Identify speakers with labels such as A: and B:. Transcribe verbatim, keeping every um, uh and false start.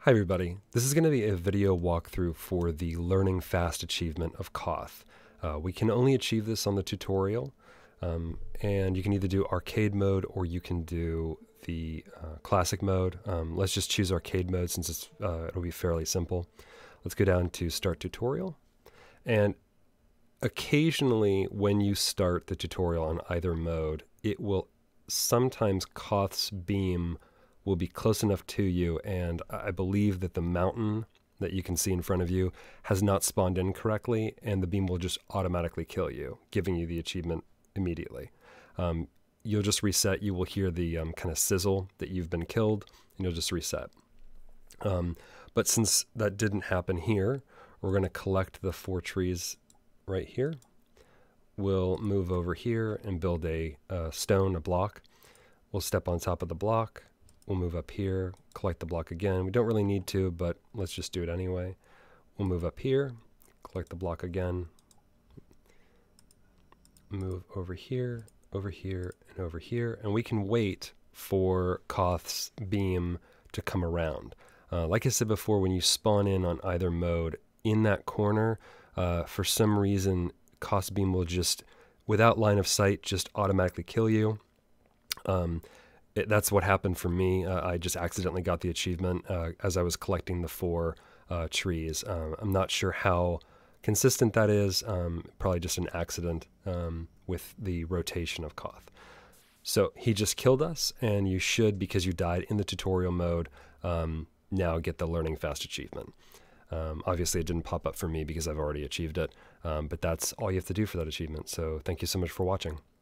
A: Hi everybody, this is going to be a video walkthrough for the Learning Fast achievement of KOTH. Uh, we can only achieve this on the tutorial, um, and you can either do arcade mode or you can do the uh, classic mode. Um, let's just choose arcade mode since it's, uh, it'll be fairly simple. Let's go down to start tutorial, and occasionally when you start the tutorial on either mode, it will sometimes KOTH's beam will be close enough to you, and I believe that the mountain that you can see in front of you has not spawned in correctly, and the beam will just automatically kill you, giving you the achievement immediately. Um, you'll just reset. You will hear the um, kind of sizzle that you've been killed, and you'll just reset. Um, but since that didn't happen here, we're going to collect the four trees right here. We'll move over here and build a, a stone, a block. We'll step on top of the block. We'll move up here, collect the block again. We don't really need to, but let's just do it anyway. We'll move up here, collect the block again. Move over here, over here, and over here. And we can wait for KOTH's beam to come around. Uh, like I said before, when you spawn in on either mode, in that corner, uh, for some reason, KOTH's beam will just, without line of sight, just automatically kill you. Um, It, that's what happened for me. Uh, I just accidentally got the achievement uh, as I was collecting the four uh, trees. Um, I'm not sure how consistent that is. Um, probably just an accident um, with the rotation of KOTH. So he just killed us, and you should, because you died in the tutorial mode, um, now get the Learning Fast achievement. Um, obviously, it didn't pop up for me because I've already achieved it, um, but that's all you have to do for that achievement. So thank you so much for watching.